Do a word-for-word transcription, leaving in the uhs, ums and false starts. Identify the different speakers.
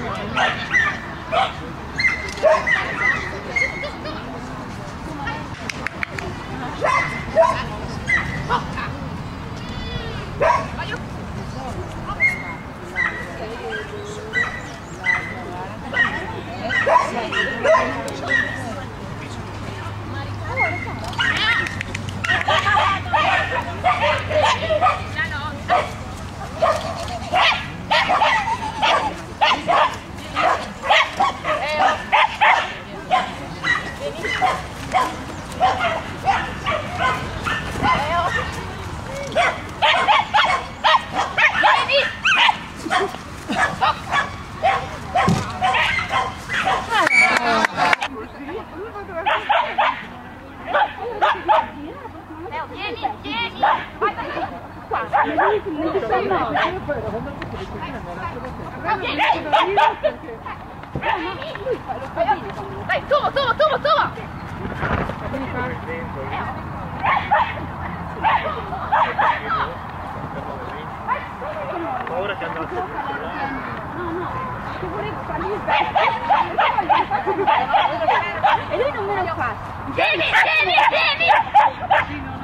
Speaker 1: Dai, tuvo, tuvo, tuvo, tuvo!
Speaker 2: Ora che andato.
Speaker 1: No, no, che volevo fargli il e lui non me lo fa. Vieni, vieni, vieni!